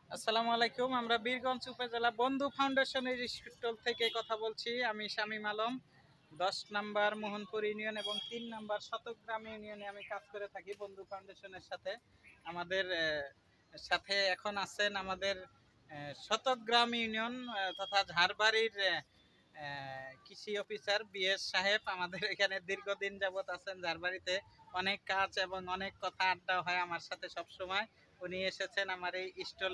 আসসালামু আলাইকুম। আমরা বীরগঞ্জ উপজেলা বন্ধু ফাউন্ডেশনের স্টল থেকে কথা বলছি। আমি শামীম আলম। 10 নাম্বার মোহনপুর ইউনিয়ন এবং 3 নাম্বার শতগ্রাম ইউনিয়নে আমি কাজ করে থাকি বন্ধু ফাউন্ডেশনের সাথে। আমাদের সাথে এখন আছেন আমাদের শতগ্রাম ইউনিয়ন তথা ঝাড়বাড়ির কৃষি অফিসার বিএস সাহেব আমাদের এখানে দীর্ঘদিন যাবত আছেন ঝাড়বাড়িতে। অনেক কাজ এবং অনেক কথা আড্ডা হয় আমার সাথে সব সময়। উনি এসেছেন আমার এই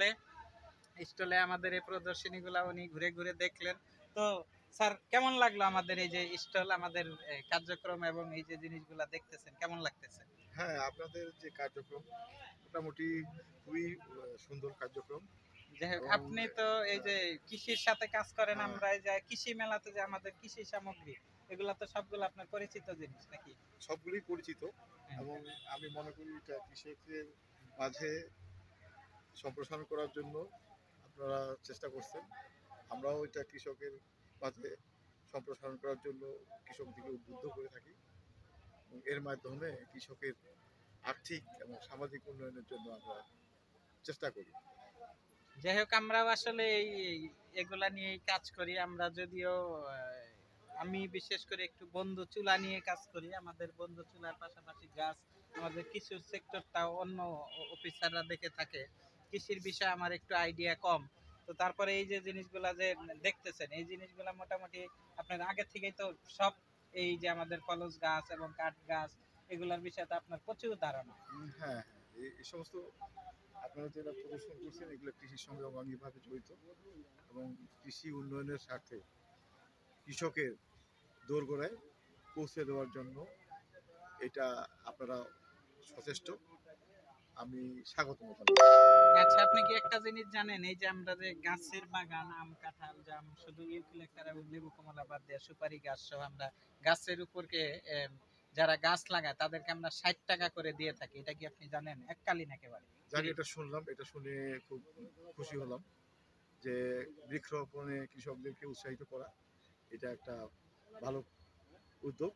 স্টলে আমাদের এই প্রদর্শনীগুলো উনি ঘুরে ঘুরে দেখলেন। তো স্যার, কেমন লাগলো আমাদের এই যে স্টল, আমাদের কার্যক্রম এবং এই যে জিনিসগুলা দেখতেছেন, কেমন লাগতেছে? হ্যাঁ, আপনাদের যে কার্যক্রম মোটামুটি খুবই সুন্দর কার্যক্রম। যাই হোক, এবং আপনি তো এই যে কৃষির সাথে কাজ করেন, হ্যাঁ, আমরা এই যে কৃষি মেলাতে যে আমাদের কৃষি সামগ্রী, এগুলা তো সবগুলো আপনার পরিচিত জিনিস নাকি? সবগুলোই পরিচিত। হ্যাঁ। এবং আমি মনে করি এটা কৃষকের মাঝে সম্প্রসারণ করার জন্য আপনারা চেষ্টা করছেন। আমরাও এটা কৃষকের মাঝে সম্প্রসারণ করার জন্য কৃষকদিকে উদ্বুদ্ধ করে থাকি এবং এর মাধ্যমে কৃষকের আর্থিক এবং সামাজিক উন্নয়নের জন্য আমরা চেষ্টা করি। যাই হোক, আমরাও আসলে এগুলা নিয়েই কাজ করি। আমরা যদিও আমি বিশেষ করে একটু বন্ধু চুলা নিয়ে কাজ করি। আমাদের বন্ধু চুলার পাশাপাশি গাছ, আমাদের কিছু সেক্টরটাও অন্য অফিসাররা দেখে থাকে। কৃষির বিষয়ে আমার একটু আইডিয়া কম। তো তারপরে এই যে জিনিসগুলা যে দেখতেছেন, এই জিনিসগুলা মোটামুটি আপনার আগে থেকেই তো সব, এই যে আমাদের ফলস গাছ এবং কাঠ গাছ, এগুলার বিষয়ে তো আপনার প্রচুর ধারণা। হ্যাঁ, এই সমস্ত আপনারা যারা প্রদর্শন করছেন এগুলো কৃষির সঙ্গে অঙ্গাঙ্গিভাবে জড়িত এবং কৃষি উন্নয়নের স্বার্থে কৃষকের দোরগোড়ায় পৌঁছে দেওয়ার জন্য এটা আপনারা সচেষ্ট। আমি স্বাগত জানাই। আচ্ছা, আপনি কি একটা জিনিস জানেন, এই যে আমরা যে গাছের বাগান, আম কাঁঠাল জাম, শুধু ইউক্যালিপটাস এবং লেবু কমলা বাদ দিয়ে সুপারি গাছ সহ আমরা গাছের উপরকে যারা গাছ লাগায় তাদেরকে আমরা 60 টাকা করে দিয়ে থাকি। এটা কি আপনি জানেন? এককালীন একেবারে জানি, free। এটা শুনলাম, এটা শুনে খুব খুশি হলাম যে বৃক্ষরোপণে কৃষকদেরকে উৎসাহিত করা এটা একটা ভালো উদ্যোগ।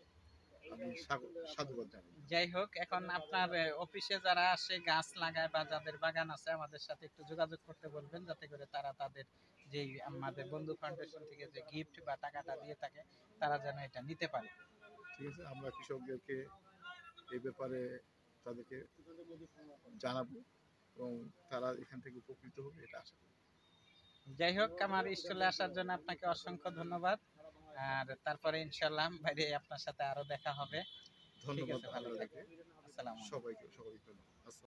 আমি সাধুবাদ জানাই। যাই হোক, এখন আপনার অফিসে যারা আসে গাছ লাগায় বা যাদের বাগান আছে, আমাদের সাথে একটু যোগাযোগ করতে বলবেন, যাতে করে তারা তাদের যেই আমাদের বন্ধু ফাউন্ডেশন থেকে যে গিফট বা টাকাটা দিয়ে থাকে, তারা যেন এটা নিতে পারে। ঠিক আছে, আমরা কৃষকদেরকে এই ব্যাপারে তাদেরকে জানাবো এবং তারা এখান থেকে উপকৃত হবে এটা আশা করি। যাই হোক, আমার স্টলে আসার জন্য আপনাকে অসংখ্য ধন্যবাদ। আর তারপরে ইনশাল্লাহ বাইরে আপনার সাথে আরো দেখা হবে। ঠিক ধন্যবাদ আছে, ভালো আপনাদেরকে থাকবেন। আসসালামু আলাইকুম। সবাইকে।